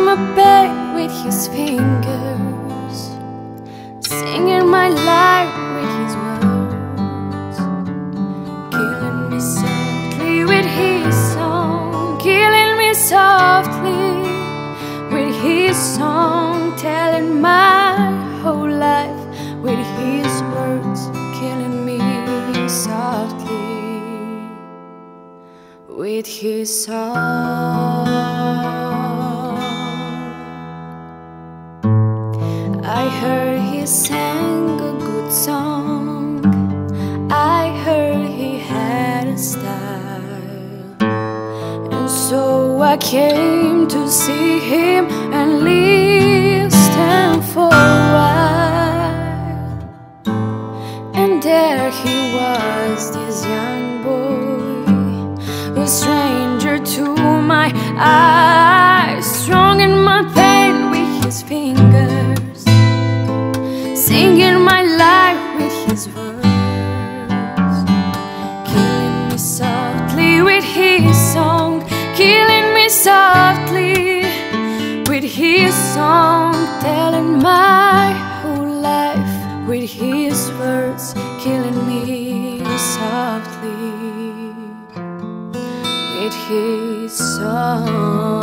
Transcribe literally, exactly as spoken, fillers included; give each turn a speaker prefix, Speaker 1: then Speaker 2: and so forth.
Speaker 1: my pain with his fingers, singing my life with his words, killing me softly with his song, killing me softly with his song, telling my whole life with his words, killing me softly with his song. I heard he sang a good song, I heard he had a style, and so I came to see him and listen for a while. And there he was, this young boy, a stranger to my eyes, strong in my pain with his fingers, singing my life with his words, killing me softly with his song, killing me softly with his song, telling my whole life with his words, killing me softly with his song.